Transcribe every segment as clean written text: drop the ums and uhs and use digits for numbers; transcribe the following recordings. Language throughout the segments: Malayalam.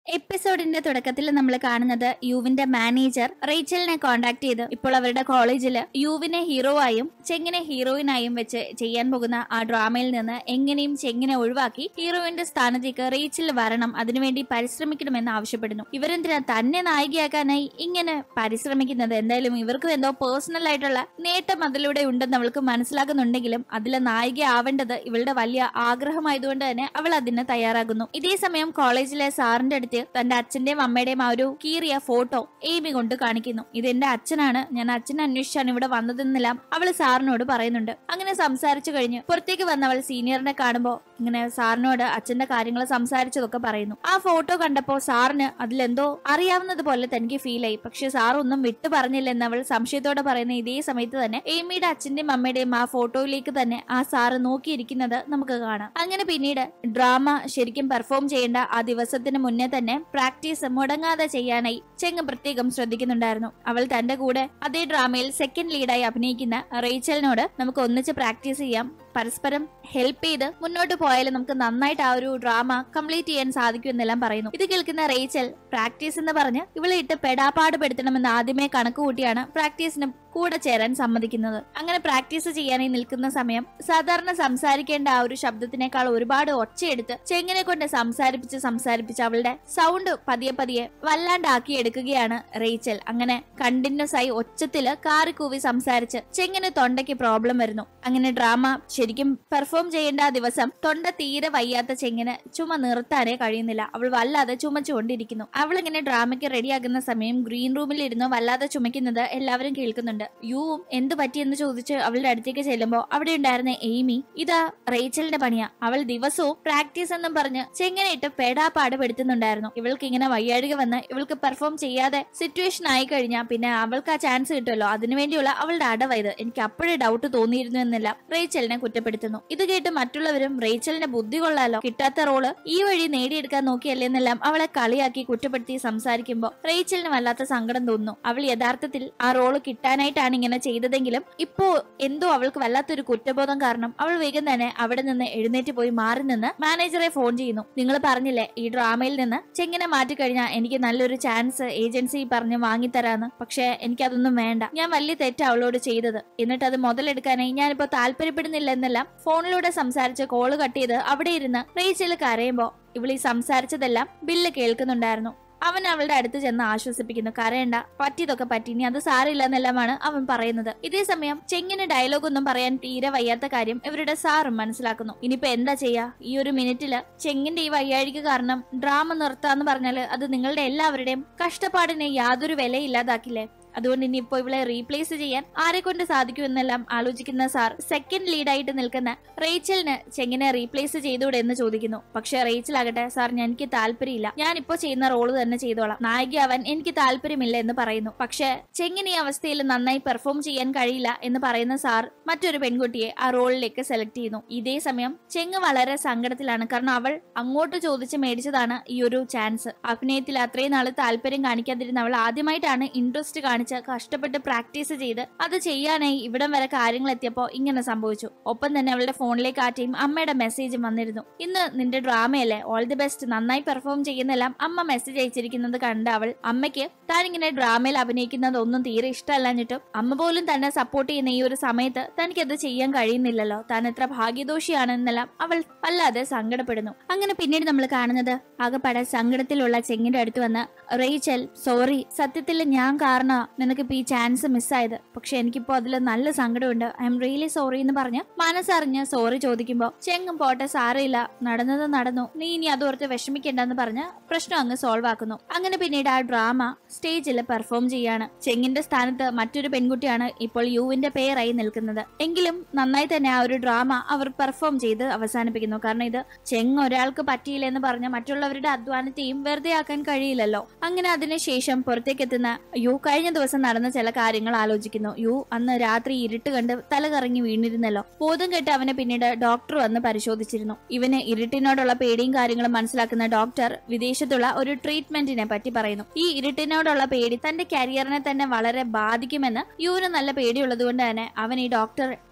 എപ്പിസോഡിന്റെ തുടക്കത്തിൽ നമ്മൾ കാണുന്നത് യുവിന്റെ മാനേജർ റേച്ചലിനെ കോണ്ടാക്ട് ചെയ്ത് ഇപ്പോൾ അവരുടെ കോളേജില് യുവിനെ ഹീറോ ആയും ചെങ്ങിനെ ഹീറോയിനായും വെച്ച് ചെയ്യാൻ പോകുന്ന ആ ഡ്രാമയിൽ നിന്ന് എങ്ങനെയും ചെങ്ങിനെ ഒഴിവാക്കി ഹീറോയിന്റെ സ്ഥാനത്തേക്ക് റേച്ചൽ വരണം, അതിനുവേണ്ടി പരിശ്രമിക്കണമെന്ന് ആവശ്യപ്പെടുന്നു. ഇവരെന്തിനാ തന്നെ നായികയാക്കാനായി ഇങ്ങനെ പരിശ്രമിക്കുന്നത്? എന്തായാലും ഇവർക്കും എന്തോ പേഴ്സണൽ ആയിട്ടുള്ള നേട്ടം അതിലൂടെ ഉണ്ടെന്ന് അവൾക്ക് മനസ്സിലാക്കുന്നുണ്ടെങ്കിലും അതിലെ നായിക ആവേണ്ടത് ഇവളുടെ വലിയ ആഗ്രഹമായതുകൊണ്ട് തന്നെ അവൾ അതിന് തയ്യാറാകുന്നു. ഇതേ സമയം കോളേജിലെ സാറിന്റെ അടുത്ത് തന്റെ അച്ഛന്റെയും അമ്മയുടെയും ആ ഒരു കീറിയ ഫോട്ടോ എയ്മി കൊണ്ട് കാണിക്കുന്നു. ഇതെന്റെ അച്ഛനാണ്, ഞാൻ അച്ഛനെ അന്വേഷിച്ചാണ് ഇവിടെ വന്നതെന്നെല്ലാം അവള് സാറിനോട് പറയുന്നുണ്ട്. അങ്ങനെ സംസാരിച്ചു കഴിഞ്ഞ് പുറത്തേക്ക് വന്നവൾ സീനിയറിനെ കാണുമ്പോ ഇങ്ങനെ സാറിനോട് അച്ഛന്റെ കാര്യങ്ങൾ സംസാരിച്ചതൊക്കെ പറയുന്നു. ആ ഫോട്ടോ കണ്ടപ്പോ സാറിന് അതിലെന്തോ അറിയാവുന്നത് പോലെ തനിക്ക് ഫീൽ ആയി. പക്ഷെ സാർ ഒന്നും വിട്ടു പറഞ്ഞില്ലെന്ന് അവൾ സംശയത്തോടെ പറയുന്ന ഇതേ സമയത്ത് തന്നെ എയ്മിയുടെ അച്ഛന്റെയും അമ്മയുടെയും ആ ഫോട്ടോയിലേക്ക് തന്നെ ആ സാറ് നോക്കിയിരിക്കുന്നത് നമുക്ക് കാണാം. അങ്ങനെ പിന്നീട് ഡ്രാമ ശരിക്കും പെർഫോം ചെയ്യേണ്ട ആ ദിവസത്തിന് മുന്നേ തന്നെ പ്രാക്ടീസ് മുടങ്ങാതെ ചെയ്യാനായി ചെങ്ങ് പ്രത്യേകം ശ്രദ്ധിക്കുന്നുണ്ടായിരുന്നു. അവൾ തന്റെ കൂടെ അതേ ഡ്രാമയിൽ സെക്കൻഡ് ലീഡായി അഭിനയിക്കുന്ന റേച്ചലിനോട് നമുക്ക് ഒന്നിച്ച് പ്രാക്ടീസ് ചെയ്യാം, പരസ്പരം ഹെൽപ്പ് ചെയ്ത് മുന്നോട്ട് പോയാലും നമുക്ക് നന്നായിട്ട് ആ ഒരു ഡ്രാമ കംപ്ലീറ്റ് ചെയ്യാൻ സാധിക്കും എന്നെല്ലാം പറയുന്നു. ഇത് കേൾക്കുന്ന റേച്ചൽ പ്രാക്ടീസ് എന്ന് പറഞ്ഞ് ഇവളെ ഇട്ട് പെടാപ്പാട് പെടുത്തണമെന്ന് ആദ്യമേ കണക്ക് കൂട്ടിയാണ് പ്രാക്ടീസിന് കൂടെ ചേരാൻ സമ്മതിക്കുന്നത്. അങ്ങനെ പ്രാക്ടീസ് ചെയ്യാനായി നിൽക്കുന്ന സമയം സാധാരണ സംസാരിക്കേണ്ട ആ ഒരു ശബ്ദത്തിനേക്കാൾ ഒരുപാട് ഒച്ചയെടുത്ത് ചെങ്ങിനെ കൊണ്ട് സംസാരിപ്പിച്ച് അവളുടെ സൗണ്ട് പതിയെ വല്ലാണ്ടാക്കി എടുക്കുകയാണ് റേച്ചൽ. അങ്ങനെ കണ്ടിന്യൂസ് ആയി ഒച്ചത്തില് കാറിക്കൂവി സംസാരിച്ച് ചെങ്ങിന് തൊണ്ടയ്ക്ക് പ്രോബ്ലം വരുന്നു. അങ്ങനെ ഡ്രാമ ശരിക്കും പെർഫോം ചെയ്യേണ്ട ആ ദിവസം തൊണ്ട തീരെ വയ്യാത്ത ചെങ്ങിന് ചുമ നിർത്താനേ കഴിയുന്നില്ല. അവൾ വല്ലാതെ ചുമച്ചുകൊണ്ടിരിക്കുന്നു. അവളിങ്ങനെ ഡ്രാമയ്ക്ക് റെഡിയാകുന്ന സമയം ഗ്രീൻ റൂമിൽ ഇരുന്ന് വല്ലാതെ ചുമക്കുന്നത് എല്ലാവരും കേൾക്കുന്നുണ്ട്. യുവും എന്ത് പറ്റിയെന്ന് ചോദിച്ച് അവളുടെ അടുത്തേക്ക് ചെല്ലുമ്പോ അവിടെ ഉണ്ടായിരുന്ന എയ്മി ഇതാ റേച്ചലിന്റെ പണിയാ, അവൾ ദിവസവും പ്രാക്ടീസ് എന്നും പറഞ്ഞ് ചെങ്ങനെ ഇട്ട് പെടാപ്പാട് പെടുത്തുന്നുണ്ടായിരുന്നു. ഇവൾക്ക് ഇങ്ങനെ വയ്യാഴിക വന്ന് ഇവൾക്ക് പെർഫോം ചെയ്യാതെ സിറ്റുവേഷൻ ആയി കഴിഞ്ഞാൽ പിന്നെ അവൾക്ക് ആ ചാൻസ് കിട്ടുമല്ലോ, അതിനുവേണ്ടിയുള്ള അവളുടെ അടവായത്, എനിക്ക് അപ്പോഴേ ഡൗട്ട് തോന്നിയിരുന്നു എന്നെല്ലാം റേച്ചലിനെ കുറ്റപ്പെടുത്തുന്നു. ഇത് കേട്ട് മറ്റുള്ളവരും റേച്ചലിന്റെ ബുദ്ധി കൊള്ളാലോ, കിട്ടാത്ത റോള് ഈ വഴി നേടിയെടുക്കാൻ നോക്കിയല്ലേ എന്നെല്ലാം അവളെ കളിയാക്കി കുറ്റപ്പെടുത്തി സംസാരിക്കുമ്പോൾ റേച്ചലിന് വല്ലാത്ത സങ്കടം തോന്നുന്നു. അവൾ യഥാർത്ഥത്തിൽ ആ റോള് കിട്ടാനായിട്ടാണ് ഇങ്ങനെ ചെയ്തതെങ്കിലും ഇപ്പോ എന്തോ അവൾക്ക് വല്ലാത്തൊരു കുറ്റബോധം കാരണം അവൾ വേഗം തന്നെ അവിടെ നിന്ന് എഴുന്നേറ്റ് പോയി മാറി നിന്ന് മാനേജറെ ഫോൺ ചെയ്യുന്നു. നിങ്ങൾ പറഞ്ഞില്ലേ ഈ ഡ്രാമയിൽ നിന്ന് ചെങ്ങനെ മാറ്റിക്കഴിഞ്ഞാൽ എനിക്ക് നല്ലൊരു ചാൻസ് ഏജൻസി പറഞ്ഞ് വാങ്ങിത്തരാന്ന്, പക്ഷെ എനിക്കതൊന്നും വേണ്ട, ഞാൻ വലിയ തെറ്റാ അവളോട് ചെയ്തത്, എന്നിട്ട് അത് മുതലെടുക്കാനായി ഞാനിപ്പോ താല്പര്യപ്പെടുന്നില്ല എന്നെല്ലാം ഫോണിലൂടെ സംസാരിച്ച് കോള് കട്ട് ചെയ്ത് അവിടെ ഇരുന്ന് റേച്ചൽ കരയുമ്പോ ഇവളീ സംസാരിച്ചതെല്ലാം ബില്ല് കേൾക്കുന്നുണ്ടായിരുന്നു. അവൻ അവളുടെ അടുത്ത് ചെന്ന് ആശ്വസിപ്പിക്കുന്നു. കരയണ്ട, പറ്റിയതൊക്കെ പറ്റി, ഇനി അത് സാരില്ല എന്നെല്ലാമാണ് അവൻ പറയുന്നത്. ഇതേ സമയം ചെങ്ങിന് ഡയലോഗ് ഒന്നും പറയാൻ തീരെ വയ്യാത്ത കാര്യം ഇവരുടെ സാറും മനസ്സിലാക്കുന്നു. ഇനിയിപ്പോ എന്താ ചെയ്യാ, ഈ ഒരു മിനിറ്റില് ചെങ്ങിന്റെ ഈ വയ്യാഴിക കാരണം ഡ്രാമ നിർത്താന്ന് പറഞ്ഞാല് അത് നിങ്ങളുടെ എല്ലാവരുടെയും കഷ്ടപ്പാടിനെ യാതൊരു വിലയില്ലാതാക്കില്ലേ, അതുകൊണ്ട് ഇനിയിപ്പോ ഇവളെ റീപ്ലേസ് ചെയ്യാൻ ആരെ കൊണ്ട് സാധിക്കുമെന്നെല്ലാം ആലോചിക്കുന്ന സാർ സെക്കൻഡ് ലീഡായിട്ട് നിൽക്കുന്ന റേച്ചലിന് ചെങ്ങിനെ റീപ്ലേസ് ചെയ്തൂടെ എന്ന് ചോദിക്കുന്നു. പക്ഷെ റേച്ചൽ ആകട്ടെ, സാർ എനിക്ക് താല്പര്യമില്ല, ഞാനിപ്പോ ചെയ്യുന്ന റോള് തന്നെ ചെയ്തോളാം, നായികയാവാൻ എനിക്ക് താല്പര്യമില്ല എന്ന് പറയുന്നു. പക്ഷെ ചെങ്ങിന് ഈ അവസ്ഥയിൽ നന്നായി പെർഫോം ചെയ്യാൻ കഴിയില്ല എന്ന് പറയുന്ന സാർ മറ്റൊരു പെൺകുട്ടിയെ ആ റോളിലേക്ക് സെലക്ട് ചെയ്യുന്നു. ഇതേ സമയം ചെങ്ങ് വളരെ സങ്കടത്തിലാണ്. കാരണം അവൾ അങ്ങോട്ട് ചോദിച്ച് മേടിച്ചതാണ് ഈ ഒരു ചാൻസ്. അഭിനയത്തിൽ അത്രയും നാള് താല്പര്യം കാണിക്കാതിരുന്ന അവൾ ആദ്യമായിട്ടാണ് ഇൻട്രസ്റ്റ് കഷ്ടപ്പെട്ട് പ്രാക്ടീസ് ചെയ്ത് അത് ചെയ്യാനായി ഇവിടം വരെ കാര്യങ്ങൾ എത്തിയപ്പോ ഇങ്ങനെ സംഭവിച്ചു. ഒപ്പം തന്നെ അവളുടെ ഫോണിലേക്ക് ആ ടൈം അമ്മയുടെ മെസ്സേജും വന്നിരുന്നു. ഇന്ന് നിന്റെ ഡ്രാമയല്ലേ, ഓൾ ദി ബെസ്റ്റ്, നന്നായി പെർഫോം ചെയ്യുന്നെല്ലാം അമ്മ മെസ്സേജ് അയച്ചിരിക്കുന്നത് കണ്ട് അവൾ അമ്മയ്ക്ക് താനിങ്ങനെ ഡ്രാമയിൽ അഭിനയിക്കുന്നത് ഒന്നും തീരെ ഇഷ്ടമല്ലാഞ്ഞിട്ടും അമ്മ പോലും തന്നെ സപ്പോർട്ട് ചെയ്യുന്ന ഈ ഒരു സമയത്ത് തനിക്കത് ചെയ്യാൻ കഴിയുന്നില്ലല്ലോ, താൻ എത്ര ഭാഗ്യദോഷിയാണെന്നെല്ലാം അവൾ വല്ലാതെ സങ്കടപ്പെടുന്നു. അങ്ങനെ പിന്നീട് നമ്മൾ കാണുന്നത് ആകെപ്പാടെ സങ്കടത്തിലുള്ള ചെങ്ങിന്റെ അടുത്ത് വന്ന് റേച്ചൽ, സോറി, സത്യത്തിൽ ഞാൻ കാരണം നിനക്കിപ്പോ ഈ ചാൻസ് മിസ്സായത്, പക്ഷെ എനിക്കിപ്പോ അതിൽ നല്ല സങ്കടമുണ്ട്, ഐ എം റിയലി സോറി എന്ന് പറഞ്ഞ് മനസ്സറിഞ്ഞ് സോറി ചോദിക്കുമ്പോ ചെങ്ങും പോട്ടെ സാരമില്ല, നടന്നത് നടന്നു, നീ ഇനി അതോർത്ത് വിഷമിക്കണ്ടെന്ന് പറഞ്ഞ് പ്രശ്നം അങ്ങ് സോൾവ് ആക്കുന്നു. അങ്ങനെ പിന്നീട് ആ ഡ്രാമ സ്റ്റേജിൽ പെർഫോം ചെയ്യാണ്. ചെങ്ങിന്റെ സ്ഥാനത്ത് മറ്റൊരു പെൺകുട്ടിയാണ് ഇപ്പോൾ യുവിന്റെ പേരായി നിൽക്കുന്നത്. എങ്കിലും നന്നായി തന്നെ ആ ഒരു ഡ്രാമ അവർ പെർഫോം ചെയ്ത് അവസാനിപ്പിക്കുന്നു. കാരണം ഇത് ചെങ് ഒരാൾക്ക് പറ്റിയില്ല എന്ന് പറഞ്ഞ് മറ്റുള്ളവരുടെ അധ്വാനത്തെയും വെറുതെ ആക്കാൻ കഴിയില്ലല്ലോ. അങ്ങനെ അതിനുശേഷം പുറത്തേക്ക് എത്തുന്ന യു കഴിഞ്ഞ ദിവസം നടന്ന ചില കാര്യങ്ങൾ ആലോചിക്കുന്നു. യു അന്ന് രാത്രി ഇരുട്ട് കണ്ട് തല കറങ്ങി വീണിരുന്നല്ലോ. ബോധം കെട്ട് അവനെ പിന്നീട് ഡോക്ടർ വന്ന് പരിശോധിച്ചിരുന്നു. ഇവന് ഇരുട്ടിനോടുള്ള പേടിയും കാര്യങ്ങളും മനസ്സിലാക്കുന്ന ഡോക്ടർ വിദേശത്തുള്ള ഒരു ട്രീറ്റ്മെന്റിനെ പറ്റി പറയുന്നു. ഈ ഇരുട്ടിനോടുള്ള പേടി തന്റെ കരിയറിനെ തന്നെ വളരെ ബാധിക്കുമെന്ന് യുവിന് നല്ല പേടിയുള്ളത് കൊണ്ട് തന്നെ അവൻ ഈ ഡോക്ടർ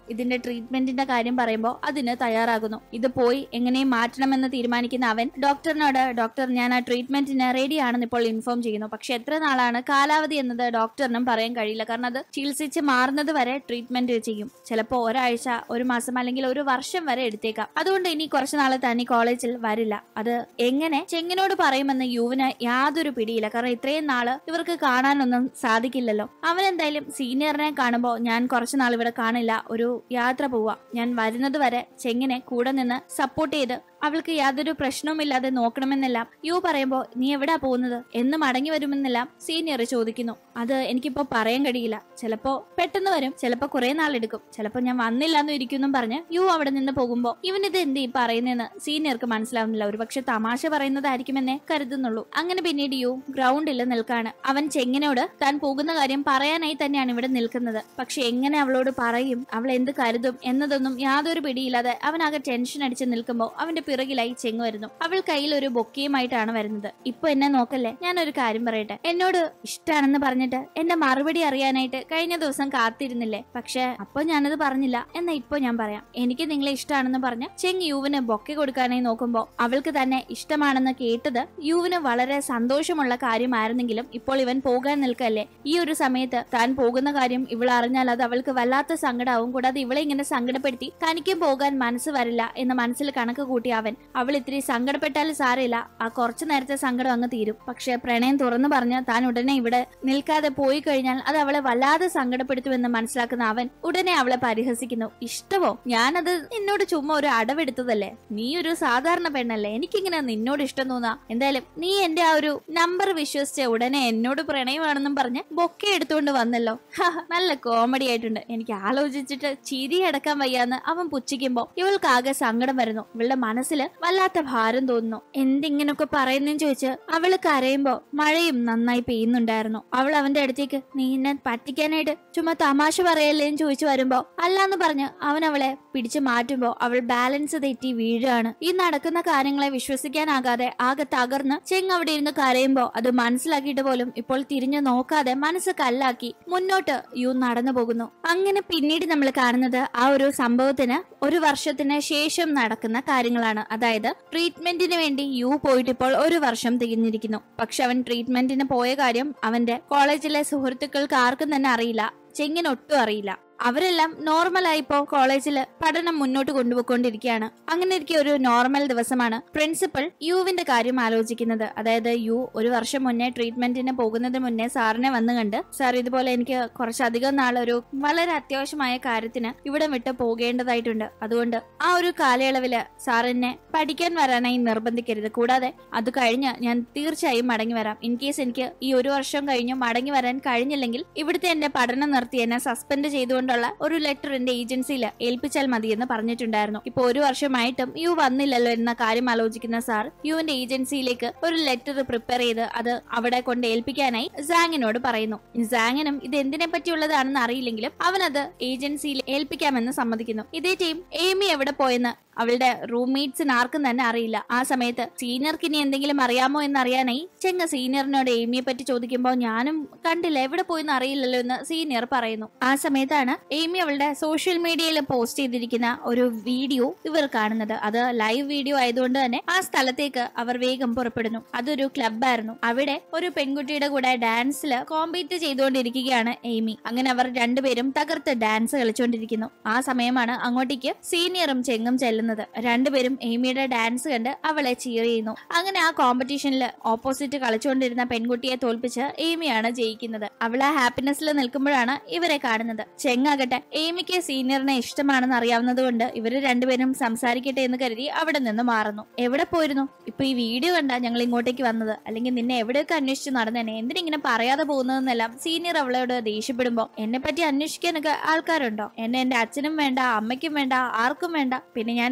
ഇതിന്റെ ട്രീറ്റ്മെന്റിന്റെ കാര്യം പറയുമ്പോൾ അതിന് തയ്യാറാകുന്നു. ഇത് പോയി എങ്ങനെയും മാറ്റണമെന്ന് തീരുമാനിക്കുന്ന അവൻ ഡോക്ടറിനോട് ഡോക്ടർ ഞാൻ ആ ട്രീറ്റ്മെന്റിന് റെഡിയാണെന്ന് ഇപ്പോൾ ഇൻഫോം ചെയ്യുന്നു. പക്ഷെ എത്ര നാളാണ് കാലാവധി എന്നത് ഡോക്ടറിനും പറയാൻ കഴിയില്ല. കാരണം അത് ചികിത്സിച്ച് മാറുന്നത് വരെ ട്രീറ്റ്മെന്റ് ചെയ്യും. ചിലപ്പോൾ ഒരാഴ്ച, ഒരു മാസം അല്ലെങ്കിൽ ഒരു വർഷം വരെ എടുത്തേക്കാം. അതുകൊണ്ട് ഇനി കുറച്ചു നാളെ തന്നെ കോളേജിൽ വരില്ല. അത് എങ്ങനെ ചെങ്ങിനോട് പറയുമെന്ന് യുവിന് യാതൊരു പിടിയില്ല. കാരണം ഇത്രയും നാള് ഇവർക്ക് കാണാനൊന്നും സാധിക്കില്ലല്ലോ. അവൻ എന്തായാലും സീനിയറിനെ കാണുമ്പോൾ ഞാൻ കുറച്ചു നാൾ ഇവിടെ കാണില്ല, ഒരു യാത്ര പോവാ, ഞാൻ വരുന്നത് വരെ ചെങ്ങിനെ കൂടെ നിന്ന് സപ്പോർട്ട് ചെയ്ത് അവൾക്ക് യാതൊരു പ്രശ്നവുമില്ലാതെ നോക്കണമെന്നെല്ലാം യു പറയുമ്പോ നീ എവിടാ പോകുന്നത് എന്ന് മടങ്ങി വരുമെന്നെല്ലാം സീനിയർ ചോദിക്കുന്നു. അത് എനിക്കിപ്പോ പറയാൻ കഴിയില്ല, ചിലപ്പോ പെട്ടെന്ന് വരും, ചിലപ്പോ കുറെ നാളെടുക്കും, ചിലപ്പോ ഞാൻ വന്നില്ലാന്നും ഇരിക്കുന്നും പറഞ്ഞ് യു അവിടെ നിന്ന് പോകുമ്പോ ഇവനിത് എന്ത് ഈ പറയുന്നതെന്ന് സീനിയർക്ക് മനസ്സിലാവുന്നില്ല. ഒരുപക്ഷെ തമാശ പറയുന്നതായിരിക്കുമെന്നേ കരുതുന്നുള്ളൂ. അങ്ങനെ പിന്നീട് യു ഗ്രൗണ്ടിൽ നിൽക്കാണ്. അവൻ ചെങ്ങിനോട് താൻ പോകുന്ന കാര്യം പറയാനായി തന്നെയാണ് ഇവിടെ നിൽക്കുന്നത്. പക്ഷെ എങ്ങനെ അവളോട് പറയും, അവൾ എന്ത് കരുതും എന്നതൊന്നും യാതൊരു പിടിയില്ലാതെ അവനാകെ ടെൻഷൻ അടിച്ച് നിൽക്കുമ്പോ അവന്റെ പിറകിലായി ചെങ്ങ് വരുന്നു. അവൾ കയ്യിൽ ഒരു ബൊക്കയുമായിട്ടാണ് വരുന്നത്. ഇപ്പൊ എന്നെ നോക്കല്ലേ, ഞാനൊരു കാര്യം പറയട്ടെ, എന്നോട് ഇഷ്ടാണെന്ന് പറഞ്ഞിട്ട് എന്റെ മറുപടി അറിയാനായിട്ട് കഴിഞ്ഞ ദിവസം കാത്തിരുന്നില്ലേ? പക്ഷെ അപ്പൊ ഞാനത് പറഞ്ഞില്ല. എന്നാ ഇപ്പൊ ഞാൻ പറയാം, എനിക്ക് നിങ്ങളെ ഇഷ്ടമാണെന്ന് പറഞ്ഞ് ചെങ് യുവിന് ബൊക്കെ കൊടുക്കാനായി നോക്കുമ്പോ അവൾക്ക് തന്നെ ഇഷ്ടമാണെന്ന് കേട്ടത് യുവിന് വളരെ സന്തോഷമുള്ള കാര്യമായിരുന്നെങ്കിലും ഇപ്പോൾ ഇവൻ പോകാൻ നിൽക്കല്ലേ. ഈ ഒരു സമയത്ത് താൻ പോകുന്ന കാര്യം ഇവൾ അറിഞ്ഞാൽ അത് അവൾക്ക് വല്ലാത്ത സങ്കടമാവും. കൂടാതെ ഇവളെ ഇങ്ങനെ സങ്കടപ്പെടുത്തി തനിക്കും പോകാൻ മനസ്സ് വരില്ല എന്ന് മനസ്സിൽ കണക്ക് കൂട്ടി അവൾ ഇത്തിരി സങ്കടപ്പെട്ടാലും സാരമില്ല, ആ കുറച്ചു നേരത്തെ സങ്കടം അങ്ങ് തീരും. പക്ഷെ പ്രണയം തുറന്നു പറഞ്ഞ് താൻ ഉടനെ ഇവിടെ നിൽക്കാതെ പോയി കഴിഞ്ഞാൽ അത് അവളെ വല്ലാതെ സങ്കടപ്പെടുത്തുമെന്ന് മനസ്സിലാക്കുന്ന അവൻ ഉടനെ അവളെ പരിഹസിക്കുന്നു. ഇഷ്ടമോ? ഞാനത് നിന്നോട് ചുമ്മാ ഒരു അടവെടുത്തതല്ലേ, നീ ഒരു സാധാരണ പെണ്ണല്ലേ, എനിക്കിങ്ങനെ നിന്നോട് ഇഷ്ടം തോന്നാ. എന്തായാലും നീ എന്റെ ആ ഒരു നമ്പർ വിശ്വസിച്ച് ഉടനെ എന്നോട് പ്രണയമാണെന്നും പറഞ്ഞ് ബൊക്കെ എടുത്തുകൊണ്ട് വന്നല്ലോ. നല്ല കോമഡി ആയിട്ടുണ്ട്. എനിക്ക് ആലോചിച്ചിട്ട് ചിരി അടക്കാൻ വയ്യാന്ന് അവൻ പുച്ഛിക്കുമ്പോ ഇവൾക്കാകെ സങ്കടം വരുന്നു. ഇവളുടെ മനസ്സിൽ വല്ലാത്ത ഭാരം തോന്നുന്നു. എന്തിങ്ങനൊക്കെ പറയുന്നെന്ന് ചോദിച്ച് അവള് കരയുമ്പോ മഴയും നന്നായി പെയ്യുന്നുണ്ടായിരുന്നു. അവൾ അവന്റെ അടുത്തേക്ക് നീ എന്നെ പറ്റിക്കാനായിട്ട് ചുമ്മാ തമാശ പറയല്ലേന്ന് ചോദിച്ചു വരുമ്പോ അല്ലാന്ന് പറഞ്ഞ് അവൻ അവളെ പിടിച്ചു മാറ്റുമ്പോ അവൾ ബാലൻസ് തെറ്റി വീഴാണ്. ഈ നടക്കുന്ന കാര്യങ്ങളെ വിശ്വസിക്കാനാകാതെ ആകെ തകർന്ന് ചെങ് അവിടെ ഇരുന്ന് കരയുമ്പോ അത് മനസ്സിലാക്കിയിട്ട് പോലും ഇപ്പോൾ തിരിഞ്ഞു നോക്കാതെ മനസ്സ് കല്ലാക്കി മുന്നോട്ട് യു നടന്നു പോകുന്നു. അങ്ങനെ പിന്നീട് നമ്മൾ കാണുന്നത് ആ ഒരു സംഭവത്തിന് ഒരു വർഷത്തിന് ശേഷം നടക്കുന്ന കാര്യങ്ങളാണ്. അതായത് ട്രീറ്റ്മെന്റിന് വേണ്ടി യു പോയിട്ട് ഇപ്പോൾ ഒരു വർഷം തികഞ്ഞിരിക്കുന്നു. പക്ഷെ അവൻ ട്രീറ്റ്മെന്റിന് പോയ കാര്യം അവന്റെ കോളേജിലെ സുഹൃത്തുക്കൾക്ക് ആർക്കും തന്നെ അറിയില്ല, ചെങ്ങിനൊട്ടും അറിയില്ല. അവരെല്ലാം നോർമലായി ഇപ്പോ കോളേജില് പഠനം മുന്നോട്ട് കൊണ്ടുപോയിക്കൊണ്ടിരിക്കുകയാണ്. അങ്ങനെ ഇരിക്കെ ഒരു നോർമൽ ദിവസമാണ് പ്രിൻസിപ്പൽ യുവിന്റെ കാര്യം ആലോചിക്കുന്നത്. അതായത് യു ഒരു വർഷം മുന്നേ ട്രീറ്റ്മെന്റിന് പോകുന്നതിന് മുന്നേ സാറിനെ വന്നു കണ്ട്, സാർ ഇതുപോലെ എനിക്ക് കുറച്ചധികം നാളൊരു വളരെ അത്യാവശ്യമായ കാര്യത്തിന് ഇവിടെ വിട്ട് പോകേണ്ടതായിട്ടുണ്ട്. അതുകൊണ്ട് ആ ഒരു കാലയളവില് സാറിനെ പഠിക്കാൻ വരാനായി നിർബന്ധിക്കരുത്. കൂടാതെ അത് കഴിഞ്ഞ് ഞാൻ തീർച്ചയായും മടങ്ങി വരാം. ഇൻ കേസ് എനിക്ക് ഈ ഒരു വർഷം കഴിഞ്ഞു മടങ്ങി വരാൻ കഴിഞ്ഞില്ലെങ്കിൽ ഇവിടുത്തെ എന്റെ പഠനം നിർത്തി എന്നെ സസ്പെൻഡ് ചെയ്തുകൊണ്ട് ഒരു ലെറ്റർ എന്റെ ഏജൻസിയിൽ ഏൽപ്പിച്ചാൽ മതി എന്ന് പറഞ്ഞിട്ടുണ്ടായിരുന്നു. ഇപ്പൊ ഒരു വർഷമായിട്ടും യു വന്നില്ലല്ലോ എന്ന കാര്യം ആലോചിക്കുന്ന സാർ യുവിന്റെ ഏജൻസിയിലേക്ക് ഒരു ലെറ്റർ പ്രിപ്പയർ ചെയ്ത് അത് അവിടെ കൊണ്ട് ഏൽപ്പിക്കാനായി സാങ്ങിനോട് പറയുന്നു. സാങ്ങിനും ഇത് എന്തിനെ പറ്റിയുള്ളതാണെന്ന് അറിയില്ലെങ്കിലും അവനത് ഏജൻസിയിൽ ഏൽപ്പിക്കാമെന്ന് സമ്മതിക്കുന്നു. ഇതേ ടൈം ഏമി എവിടെ പോയെന്ന് അവളുടെ റൂംമേറ്റ്സിന് ആർക്കും തന്നെ അറിയില്ല. ആ സമയത്ത് സീനിയർക്ക് ഇനി എന്തെങ്കിലും അറിയാമോ എന്നറിയാനായി ചെങ്ങ സീനിയറിനോട് ഏമിയെ പറ്റി ചോദിക്കുമ്പോൾ ഞാനും കണ്ടില്ല, എവിടെ പോയെന്ന് അറിയില്ലല്ലോ എന്ന് സീനിയർ പറയുന്നു. ആ സമയത്താണ് ഏമി അവളുടെ സോഷ്യൽ മീഡിയയിൽ പോസ്റ്റ് ചെയ്തിരിക്കുന്ന ഒരു വീഡിയോ ഇവർ കാണുന്നത്. അത് ലൈവ് വീഡിയോ ആയതുകൊണ്ട് തന്നെ ആ സ്ഥലത്തേക്ക് അവർ വേഗം പുറപ്പെടുന്നു. അതൊരു ക്ലബ്ബായിരുന്നു. അവിടെ ഒരു പെൺകുട്ടിയുടെ കൂടെ ഡാൻസിൽ കോമ്പീറ്റ് ചെയ്തുകൊണ്ടിരിക്കുകയാണ് ഏമി. അങ്ങനെ അവർ രണ്ടുപേരും തകർത്ത് ഡാൻസ് കളിച്ചുകൊണ്ടിരിക്കുന്നു. ആ സമയമാണ് അങ്ങോട്ടേക്ക് സീനിയറും ചെങ്ങും ചെല്ലുന്നത്. രണ്ടുപേരും ഏമിയുടെ ഡാൻസ് കണ്ട് അവളെ ചീർ ചെയ്യുന്നു. അങ്ങനെ ആ കോമ്പറ്റീഷനിൽ ഓപ്പോസിറ്റ് കളിച്ചുകൊണ്ടിരുന്ന പെൺകുട്ടിയെ തോൽപ്പിച്ച് ഏമിയാണ് ജയിക്കുന്നത്. അവൾ ആ ഹാപ്പിനെസ്സിൽ നിൽക്കുമ്പോഴാണ് ഇവരെ കാണുന്നത്. ചെങ്ങാകട്ടെ ഏമിക്ക് സീനിയറിനെ ഇഷ്ടമാണെന്ന് അറിയാവുന്നത് കൊണ്ട് ഇവര് രണ്ടുപേരും സംസാരിക്കട്ടെ എന്ന് കരുതി അവിടെ നിന്ന് മാറുന്നു. എവിടെ പോയിരുന്നു? ഇപ്പൊ ഈ വീഡിയോ കണ്ടാ ഞങ്ങൾ ഇങ്ങോട്ടേക്ക് വന്നത്, അല്ലെങ്കിൽ നിന്നെ എവിടെയൊക്കെ അന്വേഷിച്ച് നടന്നേനെ, എന്തിനിങ്ങനെ പറയാതെ പോകുന്നതെന്നെല്ലാം സീനിയർ അവളോട് ദേഷ്യപ്പെടുമ്പോ എന്നെ പറ്റി അന്വേഷിക്കാനൊക്കെ ആൾക്കാരുണ്ടോ? എന്നെ എന്റെ അച്ഛനും വേണ്ട, അമ്മയ്ക്കും വേണ്ട, ആർക്കും വേണ്ട, പിന്നെ ഞാൻ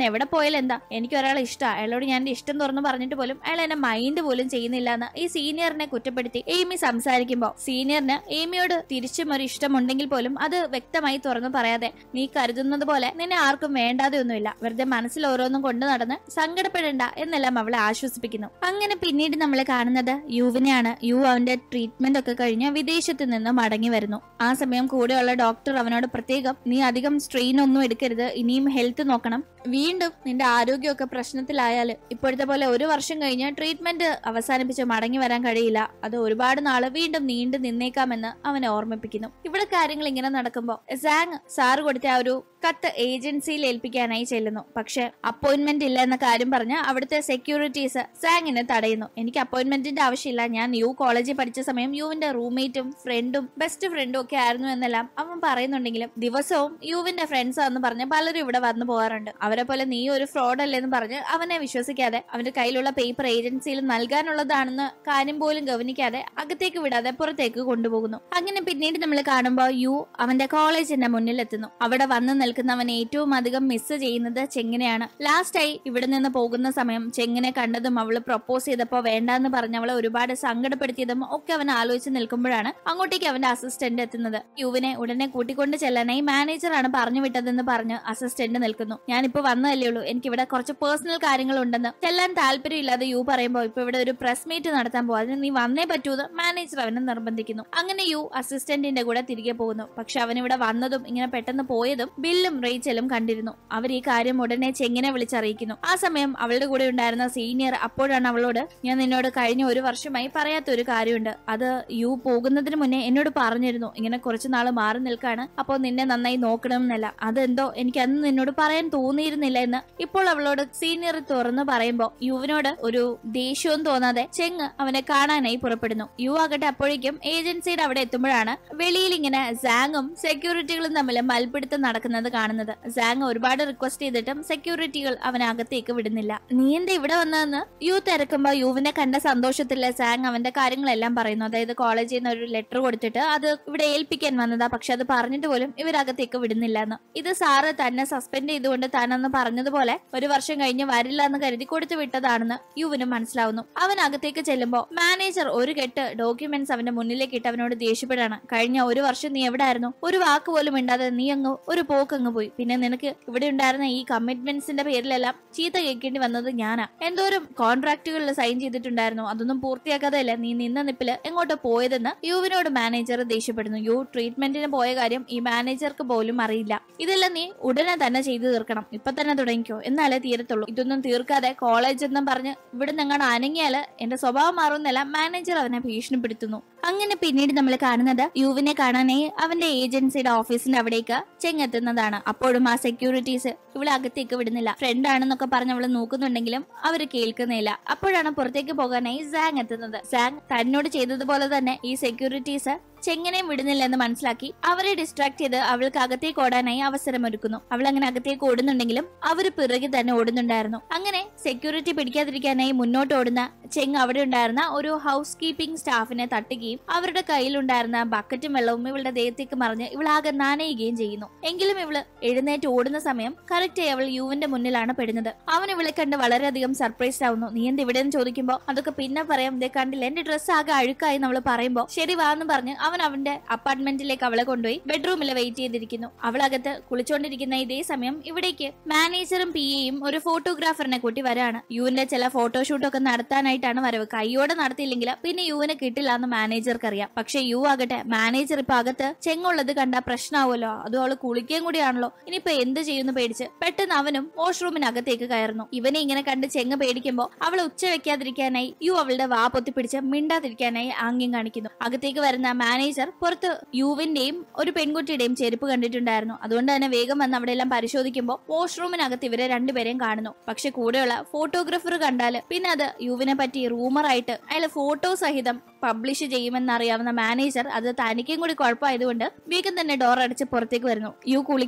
എവിടെ പോയാലും എന്താ, എനിക്ക് ഒരാളെ ഇഷ്ടമാണ്, അയാളോട് ഞാൻ എന്റെ ഇഷ്ടം തുറന്ന് പറഞ്ഞിട്ട് പോലും അയാൾ എന്നെ മൈൻഡ് പോലും ചെയ്യുന്നില്ല എന്ന് ഈ സീനിയറിനെ കുറ്റപ്പെടുത്തി എയ്മി സംസാരിക്കുമ്പോൾ സീനിയറിന് എയ്മിയോട് തിരിച്ചും ഒരു ഇഷ്ടമുണ്ടെങ്കിൽ പോലും അത് വ്യക്തമായി തുറന്നു പറയാതെ, നീ കരുതുന്നത് പോലെ നിന്നെ ആർക്കും വേണ്ടാതെ ഒന്നുമില്ല, വെറുതെ മനസ്സിൽ ഓരോന്നും കൊണ്ടു നടന്ന് സങ്കടപ്പെടേണ്ട എന്നെല്ലാം അവളെ ആശ്വസിപ്പിക്കുന്നു. അങ്ങനെ പിന്നീട് നമ്മൾ കാണുന്നത് യുവിനെയാണ്. യു അവന്റെ ട്രീറ്റ്മെന്റ് ഒക്കെ കഴിഞ്ഞ് വിദേശത്ത് നിന്ന് മടങ്ങി വരുന്നു. ആ സമയം കൂടെയുള്ള ഡോക്ടർ അവനോട് പ്രത്യേകം, നീ അധികം സ്ട്രെയിൻ ഒന്നും എടുക്കരുത്, ഇനിയും ഹെൽത്ത് നോക്കണം, വീണ്ടും നിന്റെ ആരോഗ്യമൊക്കെ പ്രശ്നത്തിലായാൽ ഇപ്പോഴത്തെ പോലെ ഒരു വർഷം കഴിഞ്ഞ് ട്രീറ്റ്മെന്റ് അവസാനിപ്പിച്ച് മടങ്ങി വരാൻ കഴിയില്ല, അത് ഒരുപാട് നാള് വീണ്ടും നീണ്ടു നിന്നേക്കാമെന്ന് അവനെ ഓർമ്മിപ്പിക്കുന്നു. ഇവിടെ കാര്യങ്ങൾ ഇങ്ങനെ നടക്കുമ്പോൾ സാങ് സാറ് കൊടുത്ത ആ ഒരു കത്ത് ഏജൻസിയിൽ ഏൽപ്പിക്കാനായി ചെല്ലുന്നു. പക്ഷെ അപ്പോയിന്റ്മെന്റ് ഇല്ല എന്ന കാര്യം പറഞ്ഞ് അവിടുത്തെ സെക്യൂരിറ്റീസ് സാങ്ങിനെ തടയുന്നു. എനിക്ക് അപ്പോയിന്റ്മെന്റിന്റെ ആവശ്യമില്ല, ഞാൻ യു കോളേജിൽ പഠിച്ച സമയം യുവിന്റെ റൂംമേറ്റും ഫ്രണ്ടും ബെസ്റ്റ് ഫ്രണ്ടും ഒക്കെ ആയിരുന്നു എന്നെല്ലാം അവൻ പറയുന്നുണ്ടെങ്കിലും ദിവസവും യുവിന്റെ ഫ്രണ്ട്സ് ആണെന്ന് പറഞ്ഞ് പലരും ഇവിടെ വന്നു പോകാറുണ്ട്. അവരെ പോലെ നീ ഒരു ഫ്രോഡ് അല്ലേന്ന് പറഞ്ഞ് അവനെ വിശ്വസിക്കാതെ അവന്റെ കയ്യിലുള്ള പേപ്പർ ഏജൻസിയിൽ നൽകാനുള്ളതാണെന്ന് കാര്യം പോലും ഗവനിക്കാതെ അകത്തേക്ക് വിടാതെ പുറത്തേക്ക് കൊണ്ടുപോകുന്നു. അങ്ങനെ പിന്നീട് നമ്മൾ കാണുമ്പോൾ യു അവന്റെ കോളേജിന്റെ മുന്നിൽ എത്തുന്നു. അവിടെ വന്ന് നിൽക്കുന്നവൻ ഏറ്റവും അധികം മിസ് ചെയ്യുന്നത് ചെങ്ങിനെയാണ്. ലാസ്റ്റായി ഇവിടെ നിന്ന് പോകുന്ന സമയം ചെങ്ങിനെ കണ്ടതും അവള് പ്രപ്പോസ് ചെയ്തപ്പോ വേണ്ടെന്ന് പറഞ്ഞ് അവളെ ഒരുപാട് സങ്കടപ്പെടുത്തിയതും ഒക്കെ അവൻ ആലോചിച്ച് നിൽക്കുമ്പോഴാണ് അങ്ങോട്ടേക്ക് അവന്റെ അസിസ്റ്റന്റ് എത്തുന്നത്. യുവിനെ ഉടനെ കൂട്ടിക്കൊണ്ട് ചെല്ലാനായി മാനേജറാണ് പറഞ്ഞു വിട്ടതെന്ന് പറഞ്ഞ് അസിസ്റ്റന്റ് നിൽക്കുന്നു. ഞാനിപ്പോ വന്നതല്ലേ ഉള്ളൂ, എനിക്ക് ഇവിടെ കുറച്ച് പേഴ്സണൽ കാര്യങ്ങൾ ഉണ്ടെന്ന് ചെല്ലാൻ താല്പര്യമില്ലാതെ യു പറയുമ്പോൾ ഇപ്പൊ ഇവിടെ ഒരു പ്രസ് മീറ്റ് നടത്താൻ പോകും, അതിന് നീ വന്നേ പറ്റൂന്ന് മാനേജർ അവനെ നിർബന്ധിക്കുന്നു. അങ്ങനെ യു അസിസ്റ്റന്റിന്റെ കൂടെ തിരികെ പോകുന്നു. പക്ഷെ അവനിവിടെ വന്നതും ഇങ്ങനെ പെട്ടെന്ന് പോയതും ബില്ലും റേച്ചലും കണ്ടിരുന്നു. അവർ ഈ കാര്യം ഉടനെ ചെങ്ങിനെ വിളിച്ചറിയിക്കുന്നു. ആ സമയം അവളുടെ കൂടെ ഉണ്ടായിരുന്ന സീനിയർ അപ്പോഴാണ് അവളോട്, ഞാൻ നിന്നോട് കഴിഞ്ഞ ഒരു വർഷമായി പറയാത്ത ഒരു കാര്യമുണ്ട്, അത് യു പോകുന്നതിന് മുന്നേ എന്നോട് പറഞ്ഞിരുന്നു, ഇങ്ങനെ കുറച്ചു നാള് മാറി നിൽക്കാണ്, അപ്പൊ നിന്നെ നന്നായി നോക്കണം എന്നല്ല, അതെന്തോ എനിക്ക് അന്ന് നിന്നോട് പറയാൻ തോന്നിയിരുന്നില്ല എന്ന് ഇപ്പോൾ അവളോട് സീനിയർ തുറന്നു പറയുമ്പോ യുവിനോട് ഒരു ദേഷ്യവും തോന്നാതെ ചെങ് അവനെ കാണാനായി പുറപ്പെടുന്നു. യു ആകട്ടെ അപ്പോഴേക്കും ഏജൻസിയുടെ അവിടെ എത്തുമ്പോഴാണ് വെളിയിൽ ഇങ്ങനെ സാങ്ങും സെക്യൂരിറ്റികളും തമ്മിൽ മൽപിടുത്തം നടക്കുന്നത് കാണുന്നത്. സാങ് ഒരുപാട് റിക്വസ്റ്റ് ചെയ്തിട്ടും സെക്യൂരിറ്റികൾ അവനെ അകത്തേക്ക് വിടുന്നില്ല. നീ എന്താ ഇവിടെ വന്നതെന്ന് യു തിരക്കുമ്പോ യുവിനെ കണ്ട സന്തോഷത്തില് സാങ് അവന്റെ കാര്യങ്ങളെല്ലാം പറയുന്നു. അതായത് കോളേജിൽ നിന്ന് ഒരു ലെറ്റർ കൊടുത്തിട്ട് അത് ഇവിടെ ഏൽപ്പിക്കാൻ വന്നതാ, പക്ഷെ അത് പറഞ്ഞിട്ട് പോലും ഇവരകത്തേക്ക് വിടുന്നില്ല എന്ന്. ഇത് സാറ് തന്നെ സസ്പെൻഡ് ചെയ്തുകൊണ്ട് താനെന്ന് പറഞ്ഞതുപോലെ ഒരു വർഷം കഴിഞ്ഞ് വരില്ല എന്ന് കരുതി കൊടുത്തു വിട്ടതാണെന്ന് യുവിന് മനസ്സിലാവുന്നു. അവൻ അകത്തേക്ക് ചെല്ലുമ്പോ മാനേജർ ഒരു കെട്ട് ഡോക്യുമെന്റ്സ് അവന്റെ മുന്നിലേക്ക് ഇട്ട് അവനോട് ദേഷ്യപ്പെടാണ്. കഴിഞ്ഞ ഒരു വർഷം നീ എവിടെ ആയിരുന്നു, ഒരു വാക്ക് പോലും ഇണ്ടാതെ നീ അങ്ങ് ഒരു പോക്കങ്ങ് പോയി, പിന്നെ നിനക്ക് ഇവിടെ ഉണ്ടായിരുന്ന ഈ കമ്മിറ്റ്മെന്റ്സിന്റെ പേരിലെല്ലാം ചീത്ത കേൾക്കേണ്ടി വന്നത് ഞാനാ, എന്തോരം കോൺട്രാക്ടുകളിൽ സൈൻ ചെയ്തിട്ടുണ്ടായിരുന്നു, അതൊന്നും പൂർത്തിയാക്കാതെയല്ല നീ നിന്ന നിപ്പില് എങ്ങോട്ട് പോയതെന്ന് യുവിനോട് മാനേജർ ദേഷ്യപ്പെടുന്നു. യു ട്രീറ്റ്മെന്റിന് പോയ കാര്യം ഈ മാനേജർക്ക് പോലും അറിയില്ല, ഇതെല്ലാം നീ ഉടനെ തന്നെ ചെയ്തു തീർക്കണം, ഇപ്പൊ തന്നെ തുടങ്ങിക്കോ, എന്നാലേ തീരത്തുള്ളൂ, ഇതൊന്നും തീർക്കാതെ കോളേജ് എന്നും പറഞ്ഞ് ഇവിടെ നിങ്ങടെ അനങ്ങിയാല് എന്റെ സ്വഭാവം മാറുന്നല്ല മാനേജർ അവനെ ഭീഷണിപ്പെടുത്തുന്നു. അങ്ങനെ പിന്നീട് നമ്മൾ കാണുന്നത് യുവിനെ കാണാനായി അവന്റെ ഏജൻസിയുടെ ഓഫീസിന്റെ അവിടേക്ക് ചെങ്ങെത്തുന്നതാണ്. അപ്പോഴും ആ സെക്യൂരിറ്റീസ് ഇവളെ അകത്തേക്ക് വിടുന്നില്ല. ഫ്രണ്ട് ആണെന്നൊക്കെ പറഞ്ഞ് അവള് നോക്കുന്നുണ്ടെങ്കിലും അവര് കേൾക്കുന്നില്ല. അപ്പോഴാണ് പുറത്തേക്ക് പോകാനായി സാങ് എത്തുന്നത്. സാങ് തന്നോട് ചെയ്തതുപോലെ തന്നെ ഈ സെക്യൂരിറ്റീസ് ചെങ്ങനെയും വിടുന്നില്ല എന്ന് മനസ്സിലാക്കി അവരെ ഡിസ്ട്രാക്ട് ചെയ്ത് അവൾക്ക് അകത്തേക്ക് ഓടാനായി അവസരമൊരുക്കുന്നു. അവൾ അങ്ങനെ അകത്തേക്ക് ഓടുന്നുണ്ടെങ്കിലും അവര് പിറകെ തന്നെ ഓടുന്നുണ്ടായിരുന്നു. അങ്ങനെ സെക്യൂരിറ്റി പിടിക്കാതിരിക്കാനായി മുന്നോട്ട് ഓടുന്ന ചെങ് അവിടെ ഉണ്ടായിരുന്ന ഒരു ഹൗസ് കീപ്പിംഗ് സ്റ്റാഫിനെ തട്ടുകയും അവരുടെ കയ്യിലുണ്ടായിരുന്ന ബക്കറ്റും വെള്ളവും ഇവളുടെ ദേഹത്തേക്ക് മറിഞ്ഞ് ഇവളാകെ നനയുകയും ചെയ്യുന്നു. എങ്കിലും ഇവള് എഴുന്നേറ്റ് ഓടുന്ന സമയം കറക്റ്റായി അവൾ യുവിന്റെ മുന്നിലാണ് പെടുന്നത്. അവൻ ഇവളെ കണ്ട് വളരെയധികം സർപ്രൈസ്ഡ് ആവുന്നു. നീ എന്ത് ഇവിടെ എന്ന് ചോദിക്കുമ്പോ അതൊക്കെ പിന്നെ പറയാം, ഇതേ കണ്ടില്ല, എന്റെ ഡ്രസ്സ് ആകെ അഴുക്കായി നമ്മൾ പറയുമ്പോ ശരി വാന്ന് പറഞ്ഞ് അവൻ അവന്റെ അപ്പാർട്ട്മെന്റിലേക്ക് അവളെ കൊണ്ടുപോയി ബെഡ്റൂമിൽ വെയിറ്റ് ചെയ്തിരിക്കുന്നു. അവളകത്ത് കുളിച്ചോണ്ടിരിക്കുന്ന ഇതേ സമയം ഇവിടേക്ക് മാനേജറും പിയെയും ഒരു ഫോട്ടോഗ്രാഫറിനെ കൂട്ടി വരാണ്. യുവിന്റെ ചില ഫോട്ടോഷൂട്ടൊക്കെ നടത്താനായിട്ടാണ് വരവ്. കൈയോടെ നടത്തിയില്ലെങ്കിൽ പിന്നെ യുവിനെ കിട്ടില്ല എന്ന് മാനേജർക്ക് അറിയാം. പക്ഷെ യു ആകട്ടെ മാനേജർ ഇപ്പൊ അകത്ത് ചെങ്ങുള്ളത് കണ്ട പ്രശ്നമാവുമല്ലോ, അതും അവള് കുളിക്കുകയും കൂടിയാണല്ലോ, ഇനിയിപ്പോ എന്ത് ചെയ്യുന്നു പേടിച്ച് പെട്ടെന്ന് അവനും വാഷ്റൂമിനകത്തേക്ക് കയറുന്നു. ഇവനെ ഇങ്ങനെ കണ്ട് ചെങ്ങ് പേടിക്കുമ്പോ അവളെ ഉച്ച വെക്കാതിരിക്കാനായി യു അവളുടെ വാ പൊത്തിപ്പിടിച്ച് മിണ്ടാതിരിക്കാനായി ആംഗ്യം കാണിക്കുന്നു. അകത്തേക്ക് വരുന്ന മാനേജർ പുറത്ത് യുവിന്റെയും ഒരു പെൺകുട്ടിയുടെയും ചെരുപ്പ് കണ്ടിട്ടുണ്ടായിരുന്നു. അതുകൊണ്ട് തന്നെ വേഗം വന്ന് അവിടെ എല്ലാം പരിശോധിക്കുമ്പോൾ വാഷ്റൂമിനകത്ത് ഇവരെ രണ്ടുപേരെയും കാണുന്നു. പക്ഷെ കൂടെയുള്ള ഫോട്ടോഗ്രാഫർ കണ്ടാല് പിന്നെ അത് യുവിനെ പറ്റി റൂമറായിട്ട് അയാൾ ഫോട്ടോ സഹിതം പബ്ലിഷ് ചെയ്യുമെന്നറിയാവുന്ന മാനേജർ അത് തനിക്കും കൂടി കുഴപ്പമായതുകൊണ്ട് വേഗം തന്നെ ഡോർ അടിച്ച് പുറത്തേക്ക് വരുന്നു. യു കുളിക്കാൻ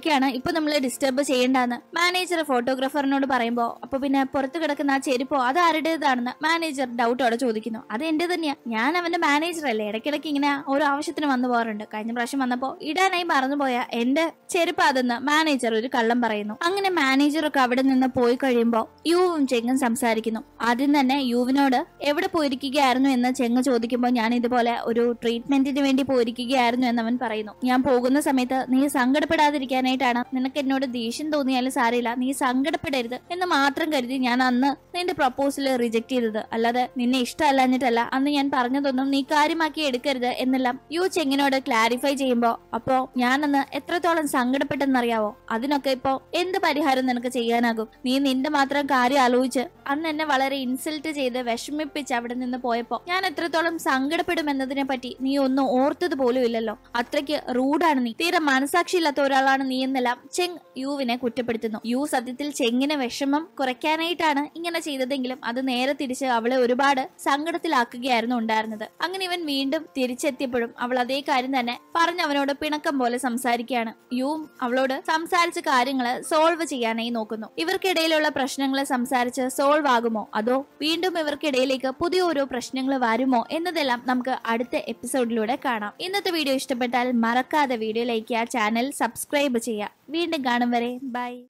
ഓക്കെയാണ്, ഇപ്പൊ നമ്മൾ ഡിസ്റ്റർബ് ചെയ്യേണ്ടെന്ന് മാനേജർ ഫോട്ടോഗ്രാഫറിനോട് പറയുമ്പോ അപ്പൊ പിന്നെ പുറത്ത് കിടക്കുന്ന ആ ചെരുപ്പോ അത് ആരുടേതാണെന്ന് മാനേജർ ഡൗട്ടോടെ ചോദിക്കുന്നു. അത് എന്റെ തന്നെയാ, ഞാൻ അവന്റെ മാനേജർ അല്ലേ, ഇടയ്ക്കിടയ്ക്ക് ഇങ്ങനെ ഓരോ ആവശ്യത്തിന് വന്നു പോകാറുണ്ട്. കഴിഞ്ഞ പ്രാവശ്യം വന്നപ്പോ ഇടാനായി മറന്നുപോയ എന്റെ ചെരുപ്പ് അതെന്ന് മാനേജർ ഒരു കള്ളം പറയുന്നു. അങ്ങനെ മാനേജറൊക്കെ അവിടെ നിന്ന് പോയി കഴിയുമ്പോ യുവും ചെങ്ങും സംസാരിക്കുന്നു. ആദ്യം തന്നെ യുവിനോട് എവിടെ പോയിരിക്കുകയായിരുന്നു എന്ന് ചെങ്ങ് ചോദിക്കുമ്പോൾ ഞാൻ ഇതുപോലെ ഒരു ട്രീറ്റ്മെന്റിന് വേണ്ടി പോയിരിക്കുകയായിരുന്നു എന്ന് അവൻ പറയുന്നു. ഞാൻ പോകുന്ന സമയത്ത് നീ സങ്കടപ്പെടാതിരിക്കാനായിട്ടാണ്, നിനക്ക് എന്നോട് ദേഷ്യം തോന്നിയാലും സാരമില്ല, നീ സങ്കടപ്പെടരുത് എന്ന് മാത്രം കരുതി ഞാൻ അന്ന് നിന്റെ പ്രപ്പോസൽ റിജക്ട് ചെയ്തത്, അല്ലാതെ നിന്നെ ഇഷ്ടമല്ലാഞ്ഞിട്ടല്ല. അന്ന് ഞാൻ പറഞ്ഞതൊന്നും നീ കാര്യമാക്കി എടുക്കരുത് എന്നെല്ലാം യു ചെങ്ങിനോട് ക്ലാരിഫൈ ചെയ്യുമ്പോ അപ്പോ ഞാനന്ന് എത്രത്തോളം സങ്കടപ്പെട്ടെന്നറിയാവോ? അതിനൊക്കെ ഇപ്പോ എന്ത് പരിഹാരം നിനക്ക് ചെയ്യാനാകും? നീ നിന്റെ മാത്രം കാര്യം ആലോചിച്ച് അന്ന് എന്നെ വളരെ ഇൻസൾട്ട് ചെയ്ത് വിഷമിപ്പിച്ച് അവിടെ നിന്ന് പോയപ്പോ ഞാൻ എത്രത്തോളം സങ്കടപ്പെടുമെന്നതിനെ പറ്റി നീ ഒന്നും ഓർത്തത് പോലും ഇല്ലല്ലോ. അത്രയ്ക്ക് റൂഡാണ് നീ, തീരെ മനസാക്ഷിയില്ലാത്ത ഒരാളാണ് നീ എന്നെല്ലാം ചെങ് യുവിനെ കുറ്റപ്പെടുത്തുന്നു. യു സത്യത്തിൽ ചെങ്ങിനെ വിഷമം കുറയ്ക്കാനായിട്ടാണ് ഇങ്ങനെ ചെയ്തതെങ്കിലും അത് നേരെ തിരിച്ച് അവളെ ഒരുപാട് സങ്കടത്തിലാക്കുകയായിരുന്നു ഉണ്ടായിരുന്നത്. അങ്ങനെ ഇവൻ വീണ്ടും തിരിച്ചെത്തിയപ്പോഴും അവൾ അതേ കാര്യം തന്നെ പറഞ്ഞ് അവനോട് പിണക്കം പോലെ സംസാരിക്കുകയാണ്. യുവും അവളോട് സംസാരിച്ച കാര്യങ്ങള് സോൾവ് ചെയ്യാനായി നോക്കുന്നു. ഇവർക്കിടയിലുള്ള പ്രശ്നങ്ങളെ സംസാരിച്ച് സോൾവ് ആകുമോ അതോ വീണ്ടും ഇവർക്കിടയിലേക്ക് പുതിയ ഓരോ പ്രശ്നങ്ങൾ വരുമോ എന്നതെല്ലാം നമുക്ക് അടുത്ത എപ്പിസോഡിലൂടെ കാണാം. ഇന്നത്തെ വീഡിയോ ഇഷ്ടപ്പെട്ടാൽ മറക്കാതെ വീഡിയോ ലൈക്ക് ചെയ്യുക, ചാനൽ സബ്സ്ക്രൈബ് ചെയ്യുക. വീണ്ടും കാണും വരെ ബൈ.